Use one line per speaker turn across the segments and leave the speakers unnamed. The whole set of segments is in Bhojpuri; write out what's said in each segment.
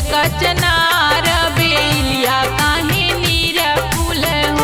कचनार बेलिया काहे नीर फूल हो।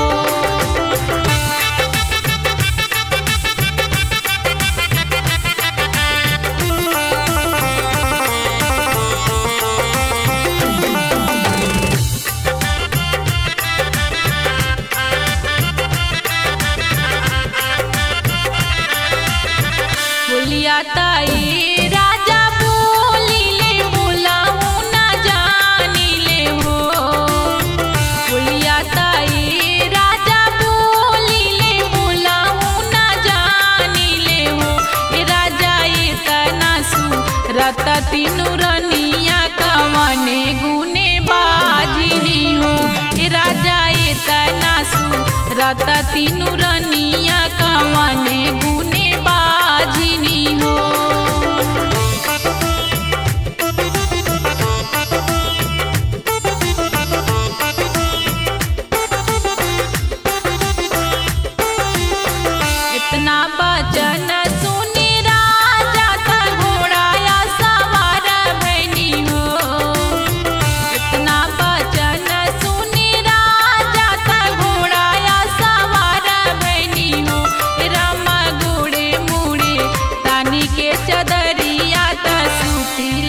बोलिया ताई राजा बोलिले बोलाऊ ना जानिले हो। बोलिया ताई राजा बोलिले बोलाऊ ना जानिले हो। ए राजा इतना सुरत तीनू रनिया कवने गुने बाजिनी हो। ए राजा इतना सुरत तीनू रनिया कवने गुने बाजिनी हो। इतना बचन सुनी राजा का घोड़ाया सवार भैनी हो। इतना बचन सुनी राजा का घोड़ाया सवार भैनी हो। रामा गोड़े मुड़े तानी के चदरिया त सूती